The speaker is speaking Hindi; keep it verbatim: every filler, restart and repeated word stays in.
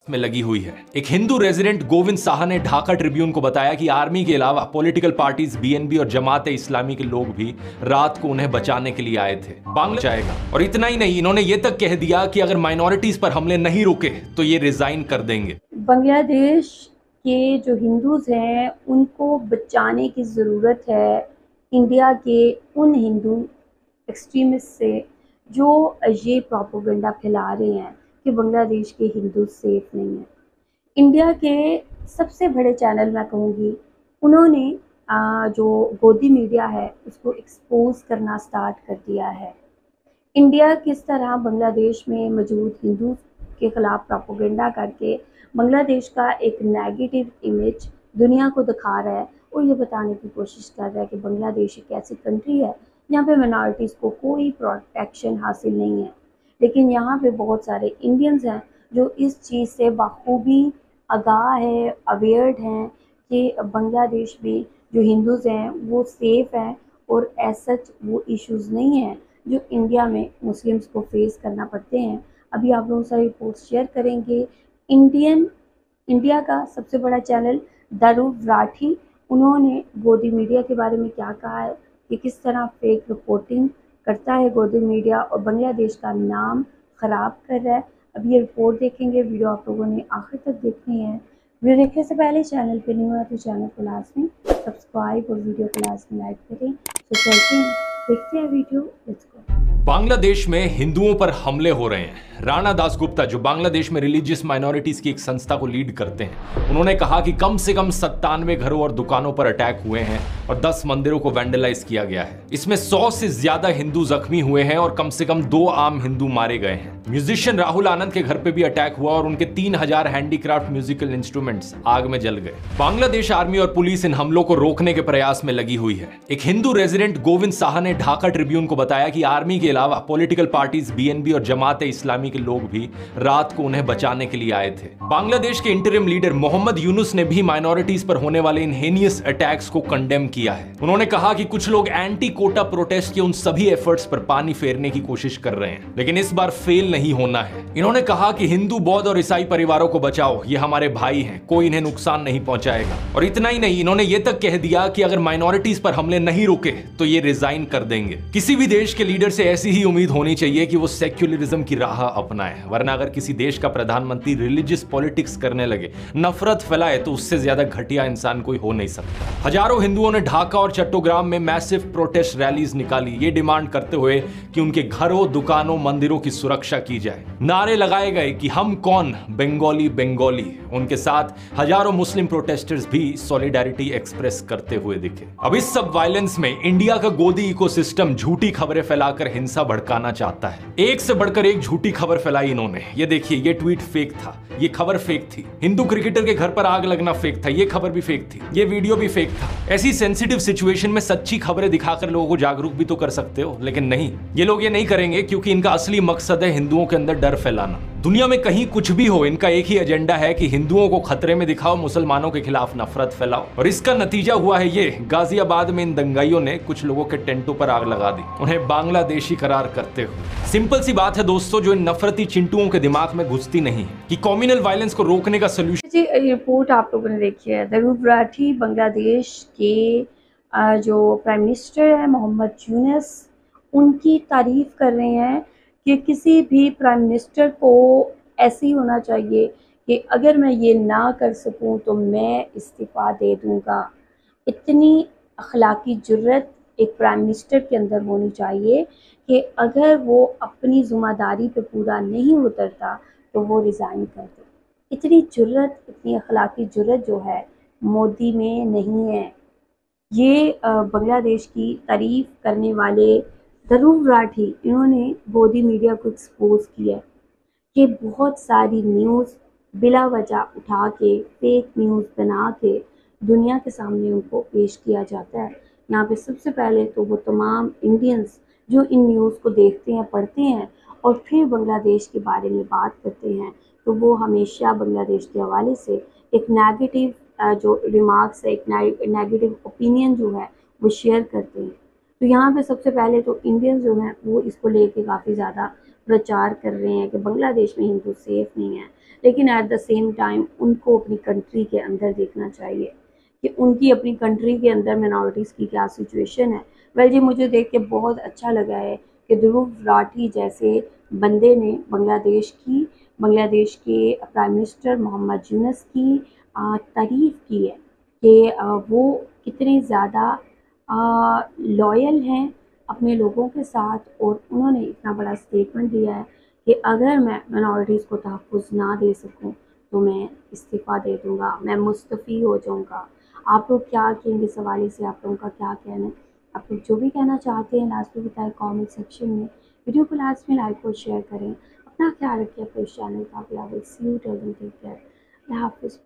में लगी हुई है। एक हिंदू रेजिडेंट गोविंद साहा ने ढाका ट्रिब्यून को बताया कि आर्मी के अलावा पॉलिटिकल पार्टीज, बीएनबी और जमात इस्लामी के लोग भी रात को उन्हें बचाने के लिए आए थे। बांग्ला जाएगा। और इतना ही नहीं, इन्होंने ये तक कह दिया कि अगर माइनॉरिटीज पर हमले नहीं रुके तो ये रिजाइन कर देंगे। बांग्लादेश के जो हिंदूज हैं उनको बचाने की ज़रूरत है इंडिया के उन हिंदू एक्सट्रीमिस्ट से जो ये प्रोपेगेंडा फैला रहे हैं कि बांग्लादेश के हिंदू सेफ नहीं हैं। इंडिया के सबसे बड़े चैनल मैं कहूँगी, उन्होंने आ, जो गोदी मीडिया है उसको एक्सपोज करना स्टार्ट कर दिया है। इंडिया किस तरह बांग्लादेश में मौजूद हिंदू के ख़िलाफ़ प्रोपेगेंडा करके बांग्लादेश का एक नेगेटिव इमेज दुनिया को दिखा रहा है और ये बताने की कोशिश कर रहा है कि बांग्लादेश एक ऐसी कंट्री है जहाँ पे मिनॉरिटीज़ को कोई प्रोटेक्शन हासिल नहीं है। लेकिन यहाँ पे बहुत सारे इंडियंस हैं जो इस चीज़ से बखूबी आगाह है, अवेयर्ड हैं कि बांग्लादेश में जो हिंदूज़ हैं वो सेफ़ हैं और ऐसा वो इश्यूज़ नहीं हैं जो इंडिया में मुस्लिम्स को फेस करना पड़ते हैं। अभी आप लोगों से रिपोर्ट शेयर करेंगे। इंडियन इंडिया का सबसे बड़ा चैनल ध्रुव राठी, उन्होंने गोदी मीडिया के बारे में क्या कहा है कि किस तरह फेक रिपोर्टिंग करता है गोदी मीडिया और बांग्लादेश का नाम ख़राब कर रहा है। अब ये रिपोर्ट देखेंगे। वीडियो आप लोगों ने आखिर तक देखनी है। वीडियो देखने से पहले चैनल पे नहीं हुआ तो चैनल को लाजमी सब्सक्राइब और वीडियो को लाजमी लाइक करें। तो चलते हैं, देखते हैं वीडियो, लेट्स गो। बांग्लादेश में हिंदुओं पर हमले हो रहे हैं। राणा दासगुप्ता, जो बांग्लादेश में रिलीजियस माइनॉरिटीज की एक संस्था को लीड करते हैं, उन्होंने कहा कि कम से कम सत्तानवे घरों और दुकानों पर अटैक हुए हैं और दस मंदिरों को वैंडलाइज किया गया है। इसमें सौ से ज्यादा हिंदू जख्मी हुए हैं और कम से कम दो आम हिंदू मारे गए हैं। म्यूजिशियन राहुल आनंद के घर पे भी अटैक हुआ और उनके तीन हजार हैंडीक्राफ्ट म्यूजिकल इंस्ट्रूमेंट्स आग में जल गए। बांग्लादेश आर्मी और पुलिस इन हमलों को रोकने के प्रयास में लगी हुई है। एक हिंदू रेजिडेंट गोविंद साहा ने ढाका ट्रिब्यून को बताया कि आर्मी के अलावा पॉलिटिकल पार्टीज, बीएनबी और जमात इस्लामी के लोग भी रात को उन्हें बचाने के लिए आए थे। बांग्लादेश के इंटरिम लीडर मोहम्मद यूनुस ने भी माइनॉरिटीज पर होने वाले इन हेनियस अटैक्स को कंडेम किया है। उन्होंने कहा कि कुछ लोग एंटी कोटा प्रोटेस्ट के उन सभी एफर्ट्स पर पानी फेरने की कोशिश कर रहे हैं, लेकिन इस बार फेल नहीं होना है। इन्होंने कहा कि हिंदू, बौद्ध और ईसाई परिवारों को बचाओ, ये हमारे भाई हैं, कोई इन्हें नुकसान नहीं पहुंचाएगा। और इतना ही नहीं, इन्होंने ये तक कह दिया कि अगर माइनॉरिटीज पर हमले नहीं रुके तो ये रिजाइन कर देंगे। किसी भी देश के लीडर से ऐसी ही उम्मीद होनी चाहिए कि वो सेक्युलरिज्म की राह अपनाए, वरना अगर किसी देश का प्रधानमंत्री रिलीजियस पॉलिटिक्स करने लगे, नफरत फैलाए, तो उससे ज्यादा घटिया इंसान कोई हो नहीं सकता। हजारों हिंदुओं ने ढाका और चट्टोग्राम में मैसिव प्रोटेस्ट रैलीज निकाली, ये डिमांड करते हुए कि उनके घरों, दुकानों, मंदिरों की सुरक्षा की जाए। नारे लगाए गए कि हम कौन, बंगाली बंगाली। उनके साथ हजारों मुस्लिम प्रोटेस्टर्स भी सॉलिडारिटी एक्सप्रेस करते हुए दिखे। अब इस सब वायलेंस में इंडिया का गोदी इकोसिस्टम झूठी खबरें फैलाकर हिंसा भड़काना चाहता है। एक से बढ़कर एक झूठी खबर फैलाई इन्होंने। ये देखिए, ये ट्वीट फेक था, ये खबर फेक थी। हिंदू क्रिकेटर के घर पर आग लगना फेक था, ये खबर भी फेक थी, ये वीडियो भी फेक था। ऐसी सेंसिटिव सिचुएशन में सच्ची खबरें दिखाकर लोगों को जागरूक भी तो कर सकते हो, लेकिन नहीं, ये लोग ये नहीं करेंगे क्योंकि इनका असली मकसद है हिंदुओं के अंदर डर फैलाना। दुनिया में कहीं कुछ भी हो, इनका एक ही एजेंडा है कि हिंदुओं को खतरे में दिखाओ, मुसलमानों के खिलाफ नफरत फैलाओ। और इसका नतीजा हुआ है ये, गाजियाबाद में इन दंगाइयों ने कुछ लोगों के टेंटों पर आग लगा दी, उन्हें बांग्लादेशी करार करते हुए। सिंपल सी बात है दोस्तों, जो इन नफरती चिंटुओं के दिमाग में घुसती नहीं कि कम्युनल वायलेंस को रोकने का सोल्यूशन। जी, रिपोर्ट आप लोगों ने देखी है। ध्रुव राठी बांग्लादेश के जो प्राइम मिनिस्टर है मोहम्मद यूनुस, उनकी तारीफ कर रहे हैं कि किसी भी प्राइम मिनिस्टर को ऐसे ही होना चाहिए कि अगर मैं ये ना कर सकूं तो मैं इस्तीफ़ा दे दूंगा। इतनी अखलाकी जुर्रत एक प्राइम मिनिस्टर के अंदर होनी चाहिए कि अगर वो अपनी ज़िम्मेदारी पे पूरा नहीं उतरता तो वो रिज़ाइन कर दे। इतनी जुर्रत, इतनी अखलाकी जुर्रत जो है मोदी में नहीं है। ये बांग्लादेश की तारीफ़ करने वाले ध्रुव राठी, इन्होंने गोदी मीडिया को एक्सपोज किया कि बहुत सारी न्यूज़ बिला वजह उठा के, फेक न्यूज़ बना के दुनिया के सामने उनको पेश किया जाता है। यहाँ पे सबसे पहले तो वो तमाम इंडियंस जो इन न्यूज़ को देखते हैं, पढ़ते हैं और फिर बांग्लादेश के बारे में बात करते हैं, तो वो हमेशा बांग्लादेश के हवाले से एक नेगेटिव जो रिमार्क्स है, एक नेगेटिव ओपिनियन जो है वो शेयर करते हैं। तो यहाँ पे सबसे पहले तो इंडियंस जो हैं वो इसको लेके काफ़ी ज़्यादा प्रचार कर रहे हैं कि बांग्लादेश में हिंदू सेफ नहीं है, लेकिन एट द सेम टाइम उनको अपनी कंट्री के अंदर देखना चाहिए कि उनकी अपनी कंट्री के अंदर मिनॉरिटीज़ की क्या सिचुएशन है। वेल जी, मुझे देख के बहुत अच्छा लगा है कि ध्रुव राठी जैसे बंदे ने बांग्लादेश की बांग्लादेश के प्राइम मिनिस्टर मोहम्मद यूनस की तारीफ़ की है कि वो कितने ज़्यादा लॉयल हैं अपने लोगों के साथ, और उन्होंने इतना बड़ा स्टेटमेंट दिया है कि अगर मैं मिनॉरिटीज़ को तहफ़्फ़ुज़ ना दे सकूं तो मैं इस्तीफ़ा दे दूंगा, मैं मुस्तफ़ी हो जाऊंगा। आप लोग क्या कहेंगे इस हवाले से? आप लोगों का क्या कहना है? आप लोग जो भी कहना चाहते हैं लास्ट में बताएं कमेंट सेक्शन में। वीडियो को लास्ट में लाइक और शेयर करें। अपना ख्याल रखिए अपने इस चैनल का। सी यू, टेक केयर, अल्लाह हाफ़िज़।